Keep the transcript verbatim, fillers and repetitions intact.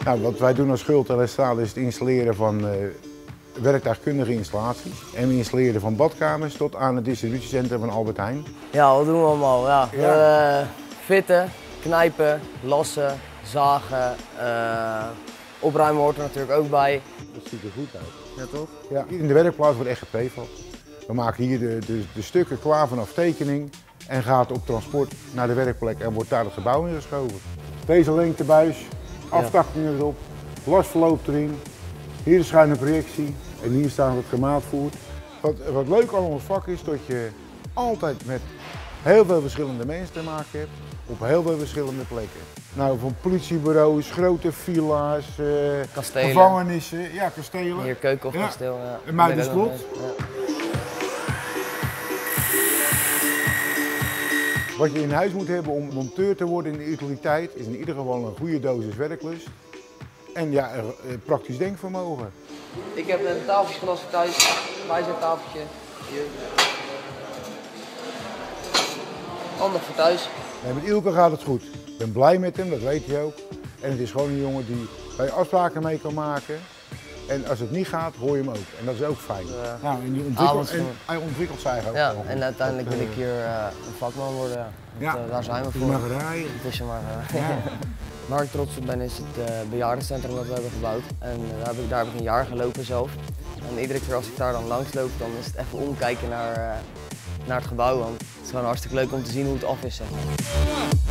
Nou, wat wij doen als Schuld en Restaal is het installeren van uh, werktuigkundige installaties. En we installeren van badkamers tot aan het distributiecentrum van Albert Heijn. Ja, wat doen we allemaal? Ja. Ja. Uh, fitten, knijpen, lassen, zagen, uh, opruimen hoort er natuurlijk ook bij. Dat ziet er goed uit. Ja, toch? Ja, in de werkplaats wordt echt geprefab. We maken hier de, de, de stukken klaar vanaf tekening en gaat op transport naar de werkplek en wordt daar het gebouw in geschoven. Deze lengtebuis, aftakkingen erop, lasverloop erin, hier de schuine projectie en hier staan het gemaatvoerd. Wat, wat leuk aan ons vak is dat je altijd met heel veel verschillende mensen te maken hebt op heel veel verschillende plekken. Nou, van politiebureaus, grote villa's, uh, kastelen, gevangenissen, ja, kastelen. Hier Keukenhofkasteel. Ja. Ja. En Muiderslot. Ja. Wat je in huis moet hebben om monteur te worden in de utiliteit is in ieder geval een goede dosis werklust en ja, praktisch denkvermogen. Ik heb een tafeltje gelast voor thuis, bijzettafeltje, hier. Handig voor thuis. Nee, met Ilke gaat het goed. Ik ben blij met hem, dat weet hij ook. En het is gewoon een jongen die waar je afspraken mee kan maken. En als het niet gaat, hoor je hem ook. En dat is ook fijn. Uh, nou, en die ontwikkelt, en hij ontwikkelt zich ook. Ja, en uiteindelijk wil ik hier uh, een vakman worden. Ja. Ja, dat, uh, daar zijn we voor. Het is maar rijden. Het is er maar. Uh, ja. Waar ik trots op ben is het uh, bejaardencentrum dat we hebben gebouwd. En uh, daar, heb ik, daar heb ik een jaar gelopen zelf. En iedere keer als ik daar dan langs loop, dan is het even omkijken naar, uh, naar het gebouw. Want het is gewoon hartstikke leuk om te zien hoe het af is. Zeg maar.